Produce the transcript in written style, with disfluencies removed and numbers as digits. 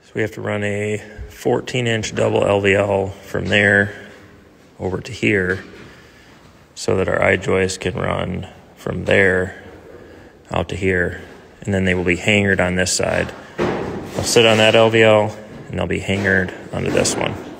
So we have to run a 14-inch double LVL from there over to here so that our I-joist can run from there out to here. And then they will be hangered on this side. They'll sit on that LVL and they'll be hangered onto this one.